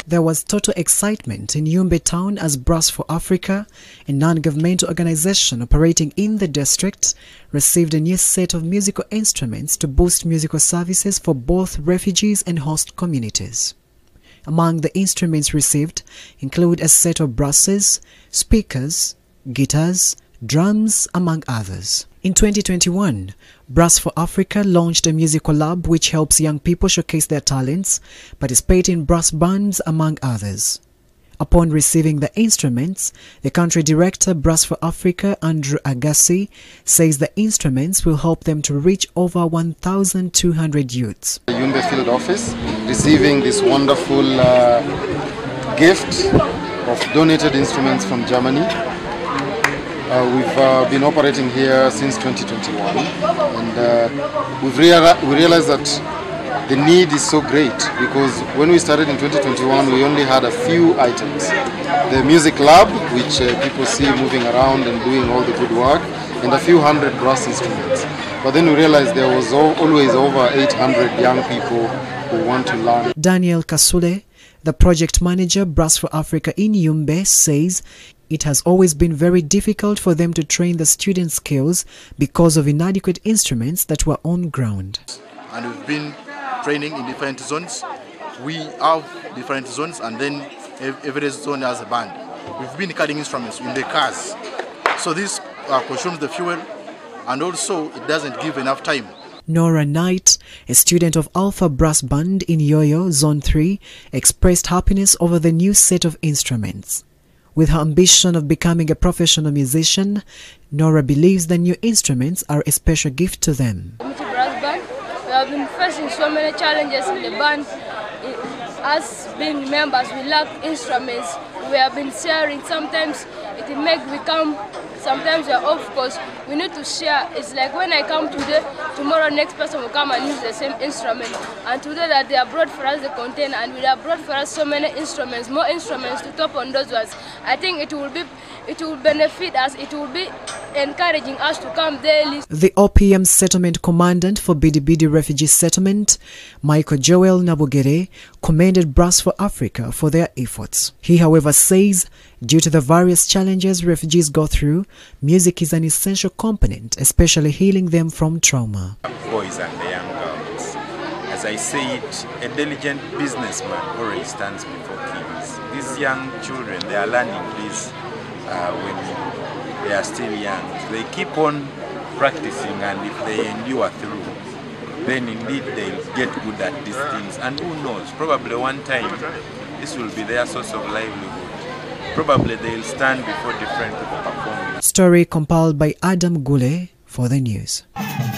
There was total excitement in Yumbe town as Brass for Africa, a non-governmental organization operating in the district, received a new set of musical instruments to boost musical services for both refugees and host communities. Among the instruments received include a set of brasses, speakers, guitars, drums, among others. In 2021, Brass for Africa launched a musical lab which helps young people showcase their talents, participate in brass bands, among others. Upon receiving the instruments, the country director Brass for Africa, Andrew Agassi, says the instruments will help them to reach over 1,200 youths. The Yumbe field office receiving this wonderful gift of donated instruments from Germany. We've been operating here since 2021, and we realized that the need is so great because when we started in 2021 we only had a few items. The music lab, which people see moving around and doing all the good work, and a few hundred brass instruments. But then we realized there was always over 800 young people who want to learn. Daniel Kasule, the project manager Brass for Africa in Yumbe, says it has always been very difficult for them to train the student skills because of inadequate instruments that were on ground. And we've been training in different zones. We have different zones, and then every zone has a band. We've been carrying instruments in the cars. So this consumes the fuel, and also it doesn't give enough time. Nora Knight, a student of Alpha Brass Band in Yoyo, Zone 3, expressed happiness over the new set of instruments. With her ambition of becoming a professional musician, Nora believes the new instruments are a special gift to them. Brass Band, we have been facing so many challenges in the band. As being members, we lack instruments. We have been sharing. Sometimes it makes we come. Sometimes we are off course. We need to share. It's like when I come today, tomorrow next person will come and use the same instrument. And today that they have brought for us the container, and we have brought for us so many instruments, more instruments to top on those ones. I think it will benefit us. It will be encouraging us to come daily. The OPM settlement commandant for Bidibidi refugee settlement, Michael Joel Nabugere, commended Brass for Africa for their efforts. He, however, says due to the various challenges refugees go through, music is an essential component, especially healing them from trauma. Boys and the young girls. As I said, a diligent businessman already stands before kings. These young children, they are learning this when they are still young. They keep on practicing, and if they endure through, then indeed they'll get good at these things. And who knows, probably one time this will be their source of livelihood. Probably they'll stand before different people performing. Story compiled by Adam Gule for the news.